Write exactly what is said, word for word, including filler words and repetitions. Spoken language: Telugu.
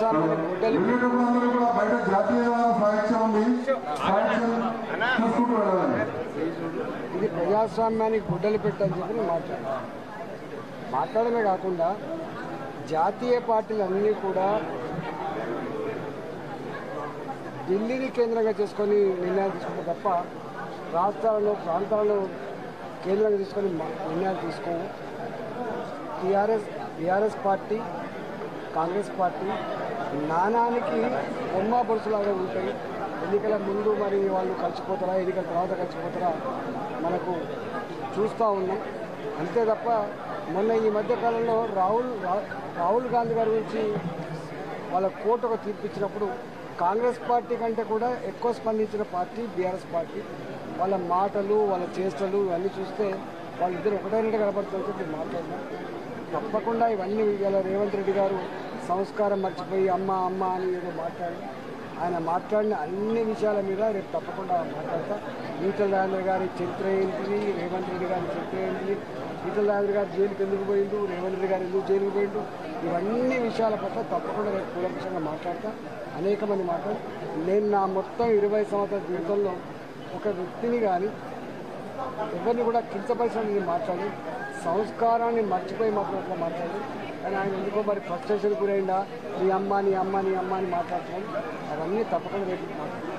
ప్రజాస్వామ్యాన్ని గుడ్డలు బయట జాతీయ సాహిత్యం ఉంది, ఇది ప్రజాస్వామ్యానికి గుడ్డలు పెట్టని చెప్పి నేను మాట్లాడాను. మాట్లాడమే కాకుండా జాతీయ పార్టీలు అన్నీ కూడా ఢిల్లీని కేంద్రంగా చేసుకొని నిర్ణయాలు తీసుకుంటే తప్ప రాష్ట్రాలలో ప్రాంతాలను కేంద్రంగా తీసుకొని నిర్ణయాలు తీసుకోవు. TRS TRS party Congress party నానానికి బొమ్మ బొరుసులాగా ఉంటాయి. ఎన్నికల ముందు మరి వాళ్ళు కలిసిపోతారా, ఎన్నికల తర్వాత కలిసిపోతారా మనకు చూస్తూ ఉన్నాం. అంతే తప్ప మొన్న ఈ మధ్యకాలంలో రాహుల్ రాహుల్ గాంధీ గారి గురించి వాళ్ళ కోర్టు ఒక తీర్పు ఇచ్చినప్పుడు కాంగ్రెస్ పార్టీ కంటే కూడా ఎక్కువ స్పందించిన పార్టీ బీఆర్ఎస్ పార్టీ. వాళ్ళ మాటలు వాళ్ళ చేష్టలు ఇవన్నీ చూస్తే వాళ్ళిద్దరు ఒకటైనట్టు కనబడుతుందని చెప్పి మాట్లాడినాం. తప్పకుండా ఇవన్నీ ఇవాళ రేవంత్ రెడ్డి గారు సంస్కారం మర్చిపోయి అమ్మ అమ్మ అని ఏదో మాట్లాడి ఆయన మాట్లాడిన అన్ని విషయాల మీద రేపు తప్పకుండా మాట్లాడతా. ఈటల రాజేంద్ర గారి చరిత్ర ఏంటిది, రేవంత్ రెడ్డి గారి చరిత్ర ఏంటిది, ఈటల రాజేంద్ర గారు జైలుకి ఎందుకు పోయిండు, రేవంత్ రెడ్డి గారు ఎందుకు జైలుకి పోయిండు, ఇవన్నీ విషయాల పట్ల తప్పకుండా రేపు కూలంకషంగా మాట్లాడతా. అనేక మంది మాట్లాడు నేను నా మొత్తం ఇరవై సంవత్సరాల జీవితంలో ఒక వ్యక్తిని కానీ ఎవరిని కూడా కించపరిచిన నేను మాట్లాడి సంస్కారాన్ని మర్చిపోయి మాట్లాడుతూ మాట్లాడి కానీ ఆయన ఎందుకో మరి ఫ్రస్ట్రేషన్ గురైందా నీ అమ్మ నీ అమ్మ నీ అమ్మ అని మాట్లాడుతున్నాను. అవన్నీ తప్పకుండా రేపు మాట్లాడుతున్నాను.